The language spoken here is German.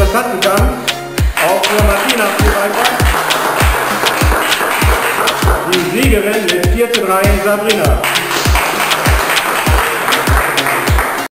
Kassengang, auch für Martina Fuhrreiter. Die Siegerin mit 4:3 Sabrina.